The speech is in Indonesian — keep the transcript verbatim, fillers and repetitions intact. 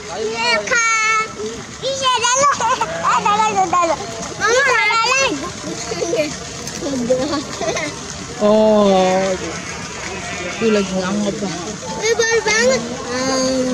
Iya kan. Iya dalam. Ah dalam dalam. Mama dalam. Oh. Itu lagi ngangop. Lebar banget.